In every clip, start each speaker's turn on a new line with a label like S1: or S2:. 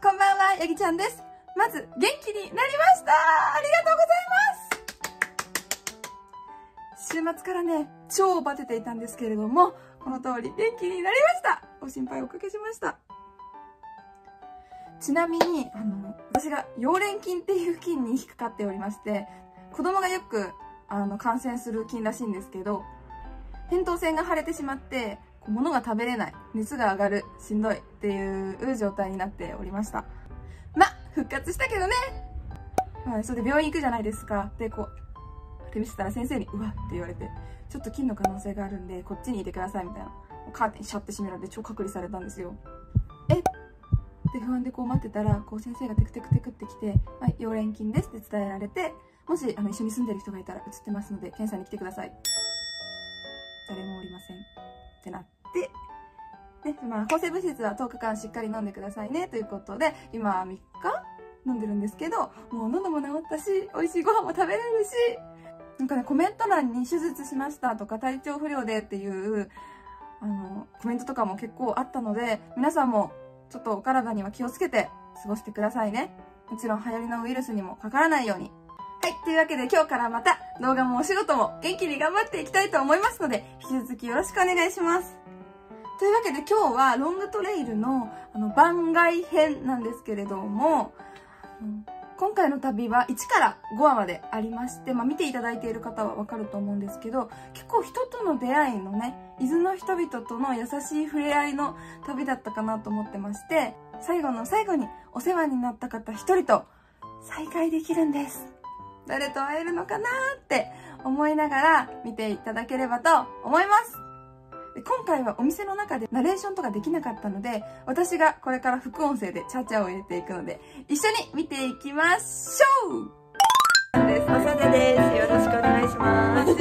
S1: こんばんは、ヤギちゃんです。まず、元気になりました。ありがとうございます。週末からね、超バテていたんですけれども、この通り元気になりました。ご心配おかけしました。ちなみに、私が溶連菌っていう菌に引っかかっておりまして、子供がよく、感染する菌らしいんですけど、扁桃腺が腫れてしまって、物が食べれない、熱が上がる、しんどいっていう状態になっておりました。復活したけどね。それで病院行くじゃないですか。で、手見せたら先生に、うわって言われて、ちょっと菌の可能性があるんで、こっちにいてくださいみたいな。カーテンシャッて閉められて超隔離されたんですよ。で、不安で待ってたら、先生がテクテクテクってきて、はい、溶連菌ですって伝えられて、もし、一緒に住んでる人がいたら移ってますので、検査に来てください。誰もおりません。ってなって、で、抗生物質は10日間しっかり飲んでくださいね、ということで、今3日飲んでるんですけど、もう喉も治ったし、美味しいご飯も食べれるし、なんかね、コメント欄に手術しましたとか、体調不良でっていう、コメントとかも結構あったので、皆さんもちょっとお体には気をつけて過ごしてくださいね。もちろん流行りのウイルスにもかからないように。はい、というわけで今日からまた動画もお仕事も元気に頑張っていきたいと思いますので、引き続きよろしくお願いします。というわけで今日はロングトレイルの番外編なんですけれども、今回の旅は1から5話までありまして、見ていただいている方はわかると思うんですけど、結構人との出会いのね、伊豆の人々との優しい触れ合いの旅だったかなと思ってまして、最後の最後にお世話になった方1人と再会できるんです。誰と会えるのかなーって思いながら見ていただければと思います。今回はお店の中でナレーションとかできなかったので、私がこれから副音声でチャチャを入れていくので、一緒に見ていきましょう。おさねです。よろしくお願いします。ごぼう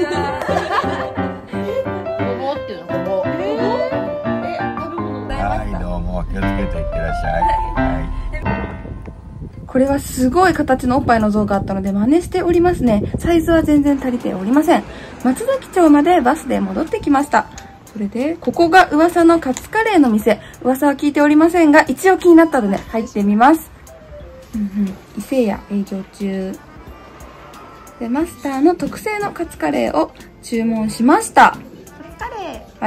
S1: っていうの、ごぼう。食べ物はい、どうも気をつけていってらっしゃい。これはすごい形のおっぱいの像があったので真似しておりますね。サイズは全然足りておりません。松崎町までバスで戻ってきました。それで、ここが噂のカツカレーの店。噂は聞いておりませんが、一応気になったので入ってみます。伊勢屋営業中。で、マスターの特製のカツカレーを注文しました。カツカレー。はい。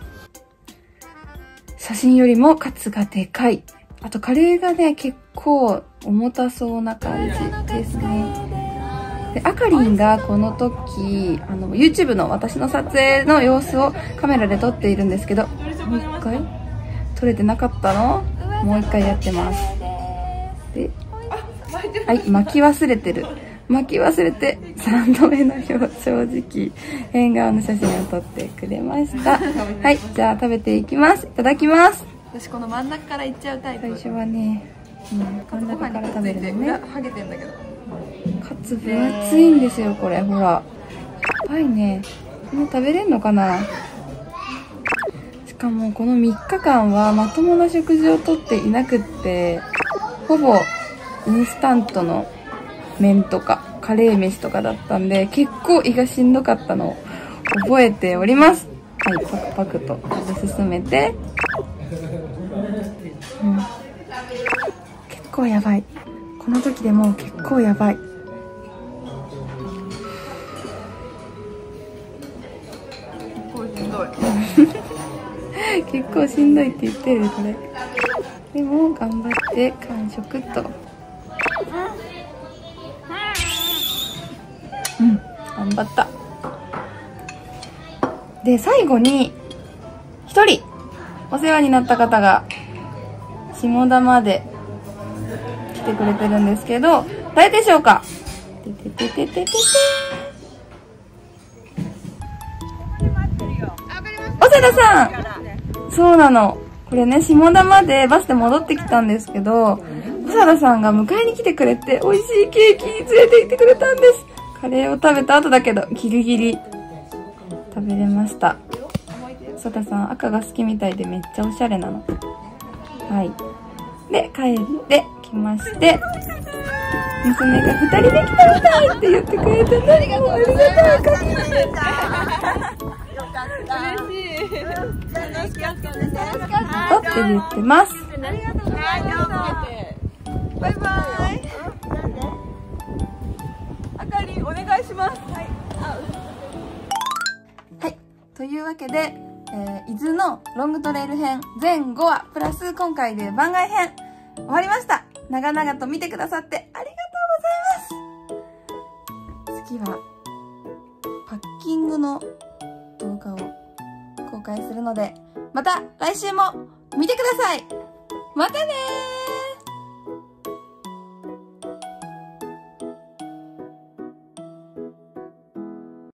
S1: 写真よりもカツがでかい。あとカレーがね、結構重たそうな感じですね。で、あかりんがこの時、YouTube の私の撮影の様子をカメラで撮っているんですけど、もう一回撮れてなかったの？もう一回やってます。で、はい、巻き忘れてる。巻き忘れて、3度目の表正直、変顔の写真を撮ってくれました。はい、じゃあ食べていきます。いただきます。
S2: 私この真ん中からいっちゃうタイプ。
S1: 最初はね、真ん中から食べるのね。
S2: ハゲてんだけど。
S1: カツ分厚いんですよ、これ。ほら。やばいね。もう食べれんのかな？しかもこの3日間はまともな食事をとっていなくって、ほぼインスタントの麺とかカレー飯とかだったんで、結構胃がしんどかったのを覚えております。はい、パクパクと食べ進めて。結構やばい。この時でも結構やばい。結構しんどいって言ってる、これ。でも頑張って完食と。頑張った。で、最後に1人お世話になった方が下田まで来てくれてるんですけど、誰でしょうか？長田さん。そうなの。これね、下田までバスで戻ってきたんですけど、長田さんが迎えに来てくれて、美味しいケーキ連れて行ってくれたんです。カレーを食べた後だけど、ギリギリ食べれました。長田さん、赤が好きみたいでめっちゃおしゃれなの。はい。で、帰ってきまして、娘が2人で来たみたいって言ってくれてね。ありがとう、ありがとう。嬉しい。楽しかったです。楽しかったって言ってます。ありがとうございます。 バイバイ。あかりんお願いします。はい、というわけで、伊豆のロングトレイル編全5話プラス今回で番外編終わりました。長々と見てくださってありがとうございます。次はパッキングの動画を公開するので、また来週も見てください。またねー。